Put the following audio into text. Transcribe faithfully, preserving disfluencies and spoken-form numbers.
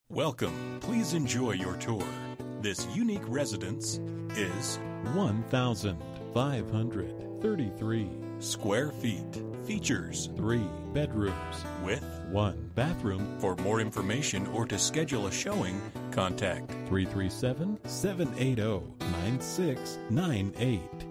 Welcome. Please enjoy your tour. This unique residence is one thousand five hundred thirty-three square feet. Features three bedrooms with one bathroom. For more information or to schedule a showing, contact three three seven, seven eight zero, nine six nine eight.